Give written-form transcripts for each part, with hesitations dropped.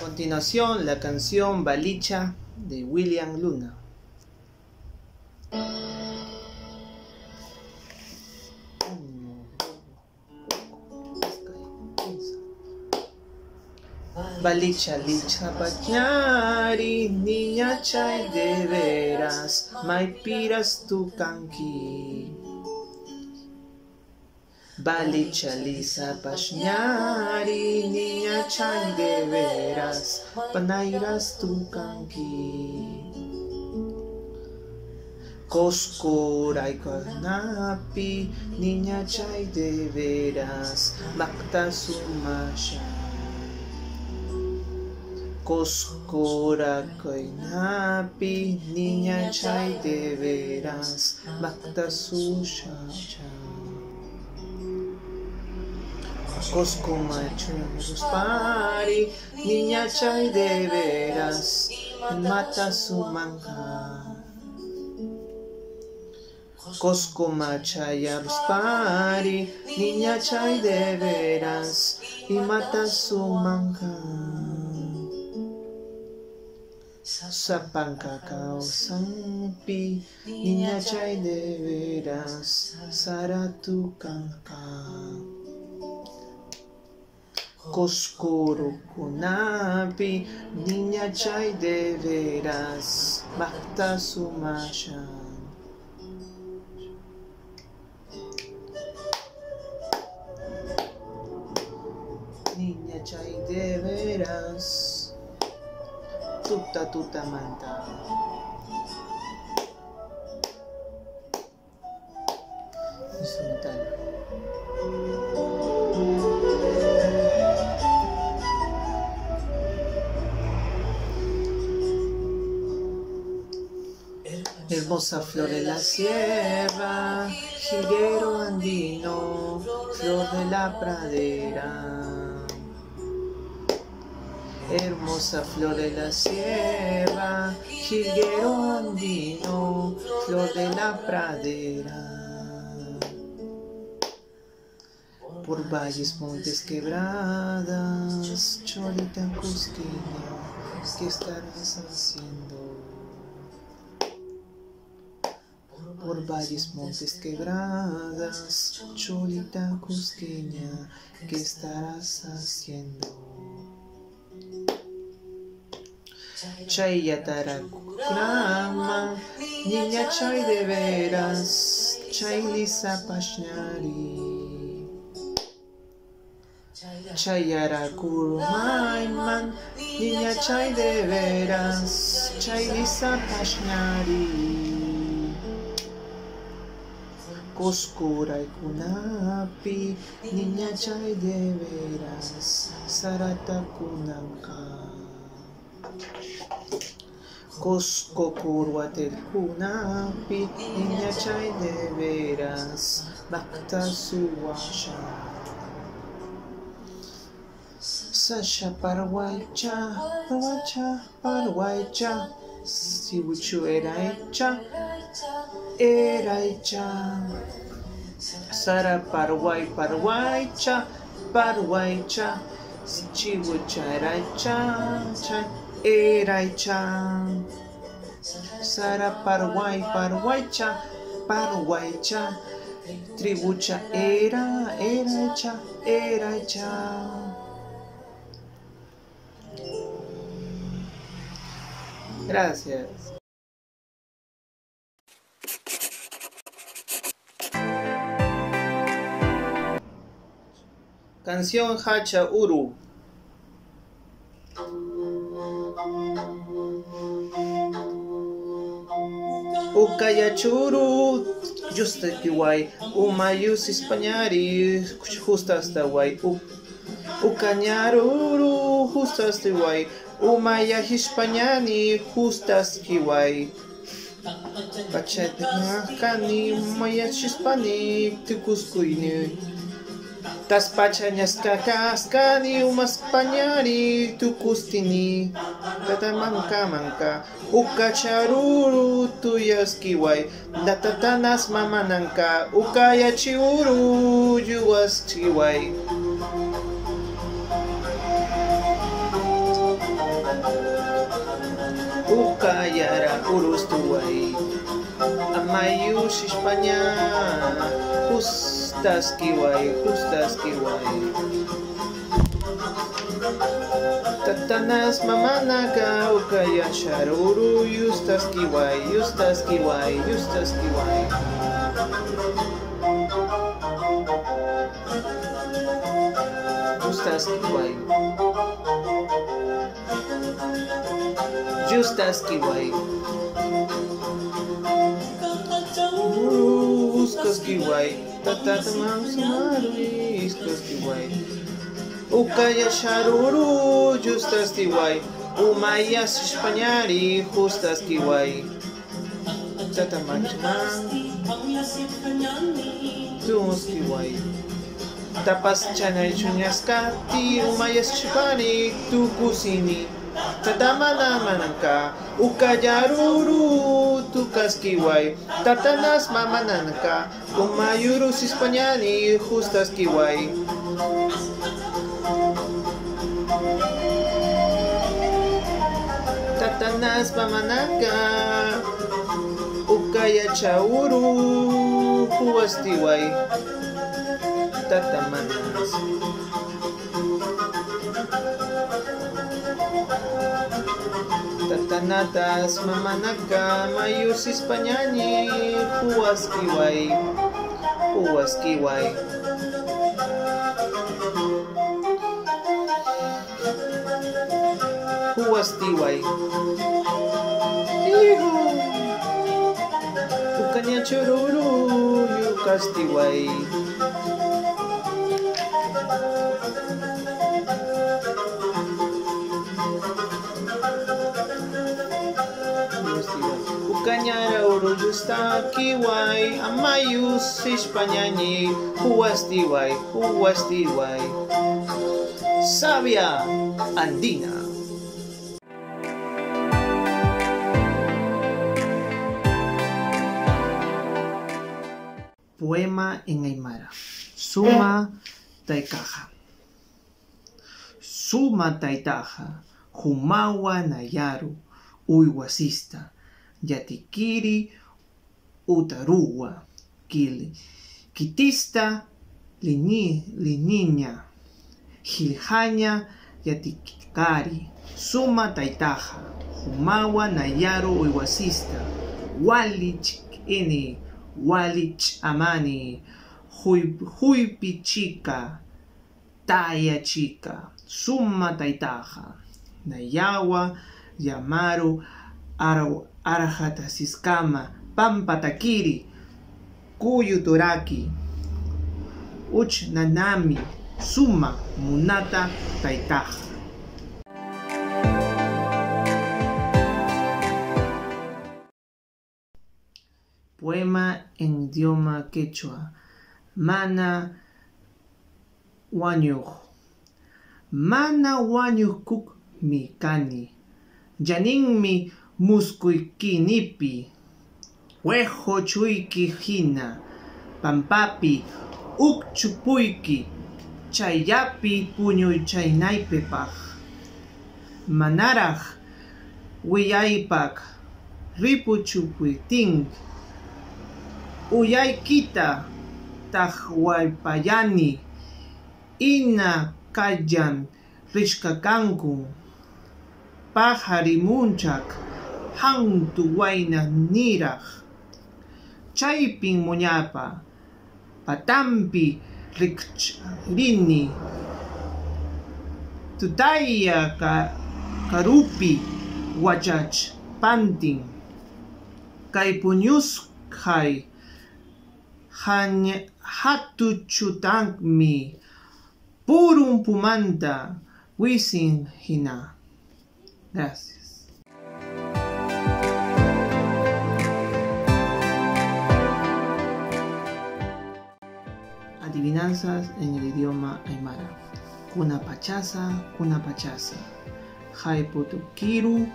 continuación, la canción Balicha de William Luna. Balicha, licha, bañari, niña chay de veras, maipiras tu canqui. Balicha, lisa, bañari, niña chay de veras, panairas tu canqui. Coscoray napi, niña chay de veras, macta sumasha. Coscora napi, niña chay de veras, macta sushacha. Cosco macho pari, niña chay de veras, mata su manja. Cosco machaya pari, niña chay de veras, y mata su manja. Sapanca cao sampi, niña chay de veras, saratu canca. Coscoro kunapi, niña chay de veras, basta sumasha. Niña chay de veras, tuta manta. Instrumental. Hermosa flor de la sierra, jilguero andino, flor de la pradera. Hermosa flor de la sierra, jilguero andino, flor de la pradera. Por valles, montes, quebradas, cholita cusqueña, ¿qué estarás haciendo? Por valles, montes, quebradas, cholita cusqueña, ¿qué estarás haciendo? Chayatarakurama, niña chay de veras, chay lisa pashnari. Chayarakurmaiman, niña chay de veras, chay lisa pashnari. Coscoray kunapi, niña chay de veras, sarata kunanka. Cosco curvatel kunapi, niña chay de veras, bacta suwasha. Sasha parwaicha, parwaicha, sibuchu eraicha, eraicha. Sara parwaicha, parwaicha, sichibucha eraicha, eraicha. Sara parwaicha, parwaicha, tribucha eraicha, eraicha. Gracias. Canción Hacha Uru. Ukayachuru, justa kiwai, umayus españari, justa hasta guay. Ucañaruru, justa hasta guay. Umaya hispañani, justas kiwai. Pachatnakani, umaya hispani, tikuskuini. Tas pachañas kaskani, umas pañari, tukustini. Tatamanka, ukacharuru, tuyas kiwai. Datatanas mamananka, ukayachiuru, yuas kiwai. ukayara urustuway amayus España justas kiway tatanas mamanaka ukaya sharuru yustas kiway Justas kiway Uskas kiway Tatatamang sumarui Iskas kiway Ukaya sharuru Justas kiway Umayas Españari Justas kiway Tatamachman Tus kiway Tapas chanay chunyaskati Umayas Españari Tu kusini Tatamananka, ukayaruru tukaskiway, tatanas mamananka, umayurus Españani justaskiway. Tatanas mamananka, ukayachauru huastiway, tatamanas. Tatanatas mamanaka mayus Españani huaskiway huastiway ihu ukanya chururu yukastiway Ukanyara urujusta kiway amayus Españani huastiway Savia andina. Poema en Aymara. Suma taikaja. Suma taitaja. Humawa nayaru. Uywasista. Yatikiri utaruwa. Kitista liniña. Giljaña yatikari. Suma taitaja. Humawa nayaru uywasista. Walich ini. Walich amani, huipi chica, taya chica, summa taitaja, nayawa, yamaru, arajata siskama, pampa takiri, kuyu turaki, uch nanami, summa munata taitaja. Poema en idioma quechua. Mana wanyuj. Mana wanyuj kuk mi kani. Janin mi muskuykinipi. Wejo chuyki hina. Pampapi ukchupuyki. Chayapi puñuychaynaypipaj. Manaraj wiyaypak. Ripuchupuytin. Uyaykita tajwaypayani ina kallan rishkakanku pajarimunchak hantu wayna niraj chaypin muñapa patampi rikcharini tutaya karupi wachachpantin kay puñuskay hatuchutanmi purun pumanta wisin hina. Gracias. Adivinanzas en el idioma aymara. Kuna pachasa. Haipotukiru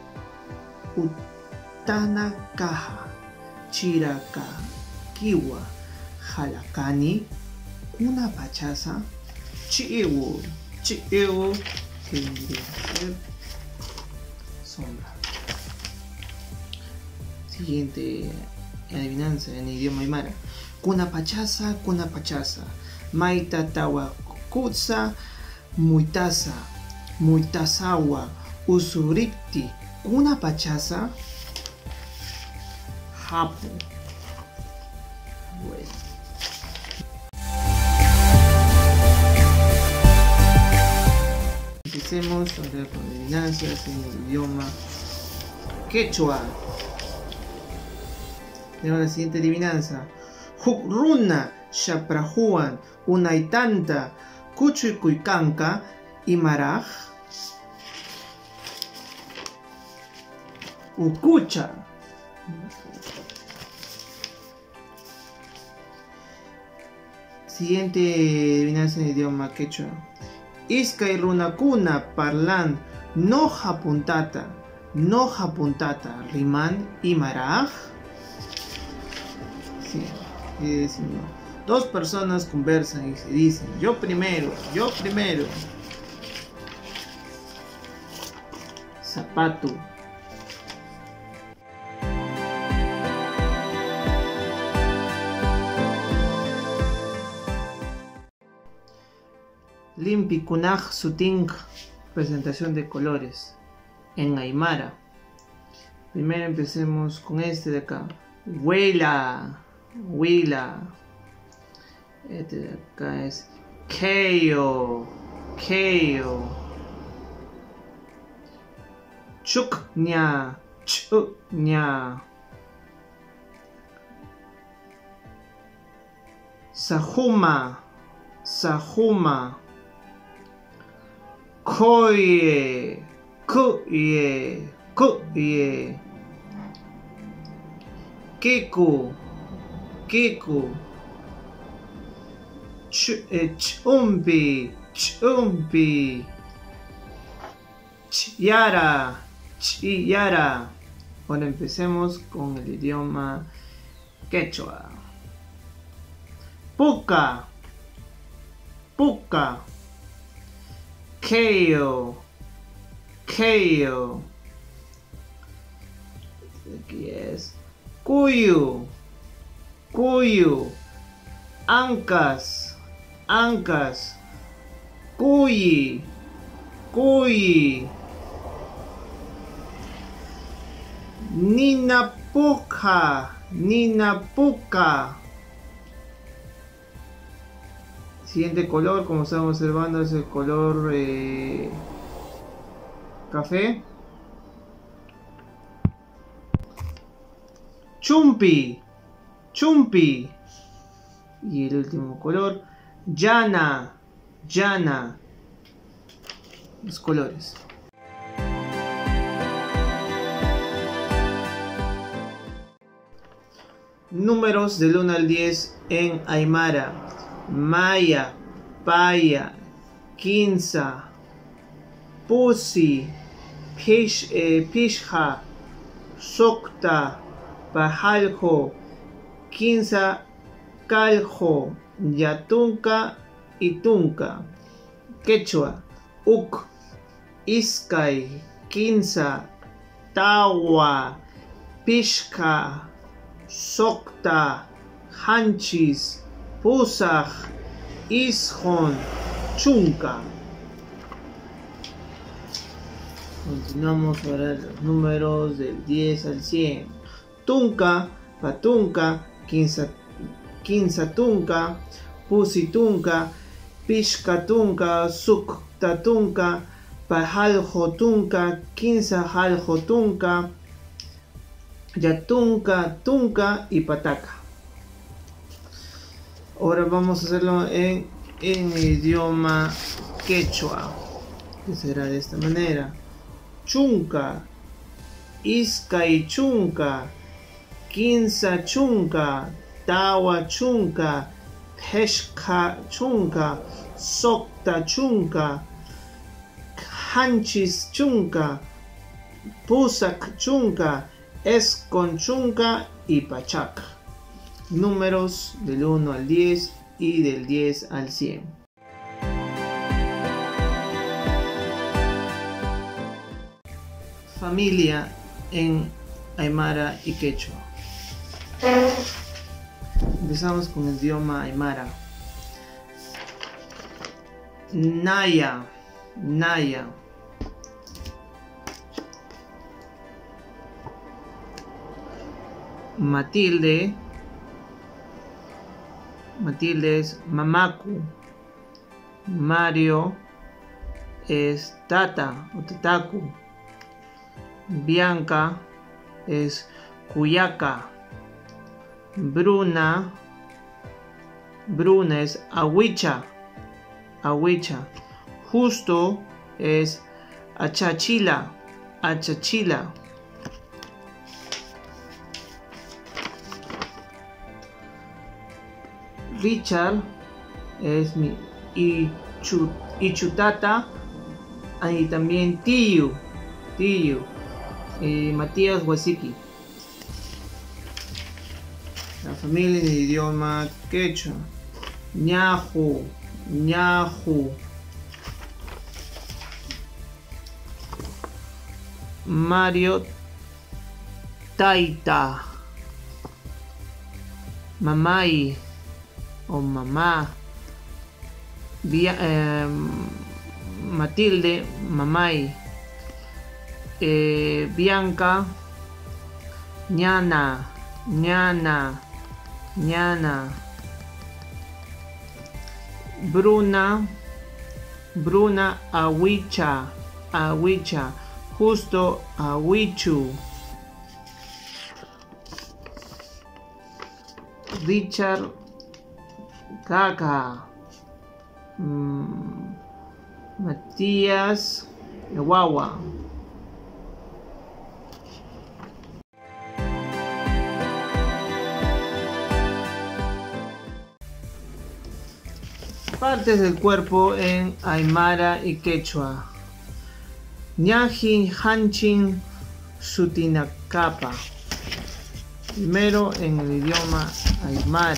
utana kaha. Chiraka kiwa. Jalakani, una pachasa, chiu, que vendría a ser sombra. Siguiente adivinanza en idioma aymara. Kuna pachasa, maita tawa kutsa, muitasawa, usuripti, kuna pachasa, hapu. Bueno. Empecemos ahora con adivinanzas en el idioma quechua. Tenemos la siguiente adivinanza. Hukruna shaprahuan unaitanta kuchuykuikanka imaraj. Ukucha. Siguiente adivinanza en el idioma quechua. Iskay runakuna parlan noja puntata riman imaraj. Sí, dos personas conversan y se dicen yo primero. Zapato. Limpi kunaj suting, presentación de colores en aymara. Primero empecemos con este de acá. Huila. Este de acá es Keo. Chuknya. Sahuma. Koye. Keku. Chumpi. Chiyara. Ahora empecemos con el idioma quechua. Puka. Keo. Aquí es Cuyu. Ancas. Cuyi. Ninapuca. Siguiente color, como estamos observando, es el color café. Chumpi. Y el último color, llana. Los colores. Números del 1 al 10 en aymara. Maya, paya, quinza, pusi, pishja, sokta, pajaljo, quinza, caljo, yatunca y tunca. Quechua, uk, iskay, quinza, tawa, pishka, sokta, hanchis, pusaj, isjon, chunca. Continuamos ahora los números del 10 al 100. Tunca, patunca, quinza tunca, pusitunca, pishkatunca, suktatunca, pajaljotunca, quinza jaljotunca, yatunca, tunca y pataca. Ahora vamos a hacerlo en idioma quechua, que será de esta manera. Chunca, iskay chunca, quinza chunca, tawa chunca, peshka chunca, sokta chunca, hanchis chunca, pusak chunca, escon chunca y pachaca. Números del 1 al 10 y del 10 al 100. Familia en aymara y quechua. Empezamos con el idioma aymara. Naya, Naya. Matilde, Matilde es Mamaku. Mario es Tata o Tataku. Bianca es Cuyaka. Bruna es Awicha. Awicha. Justo es Achachila. Achachila. Richard es mi Ichutata y también Tiyu. Matías Huasiqui. La familia en el idioma quechua. Ñahu, Ñahu. Mario Taita. Mamai o mamá. Matilde, Mamai. Bianca, Ñana, Ñana, Ñana. Bruna, Awicha, Awicha. Justo, Awichu. Richard, Kaka. Matías, Guagua. Partes del cuerpo en aymara y quechua. Ñajin, Hanchin, Sutinacapa. Primero en el idioma aymara.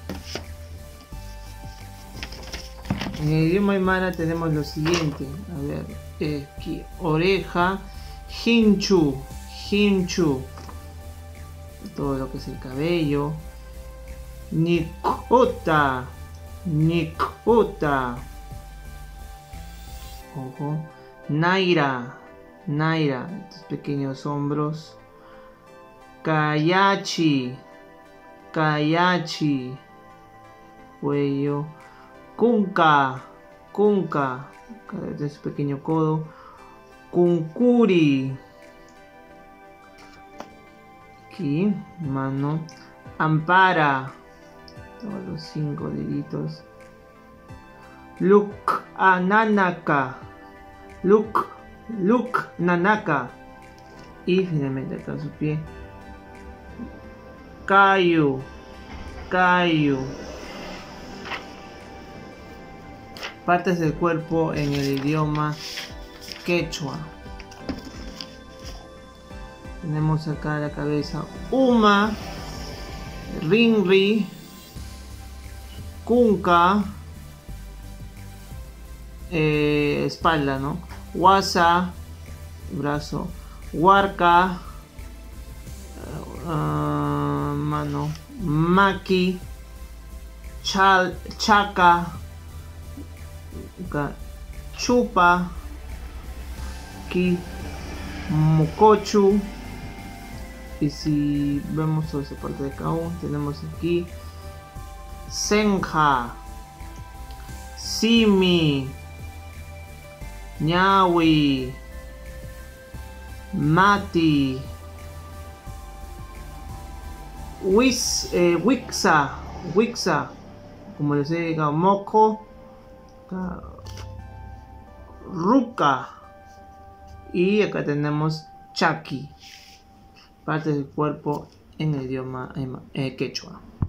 En el idioma aymara tenemos lo siguiente. A ver, aquí, oreja, hinchu, hinchu. Todo lo que es el cabello. Nikota, Nikota. Ojo. Naira, Naira. Estos pequeños hombros. Kayachi, Kayachi. Cuello. Kunka, Kunka. De su pequeño codo. Kunkuri. Aquí, mano. Ampara. Todos los 5 deditos. Luk Nanaka. Luk Nanaka. Y finalmente acá su pie. Kayu. Kayu. Partes del cuerpo en el idioma quechua. Tenemos acá la cabeza. Uma. Rinri. Kunka. Espalda, ¿no? Wasa, brazo. Huarca, mano. Maki, chaca, chupa, aquí, mocochu. Y si vemos toda esa parte de cada uno, tenemos aquí senja, simi, ñawi, mati, wixa, como les he dicho, moco, ruca. Y acá tenemos chaki, partes del cuerpo en el idioma quechua.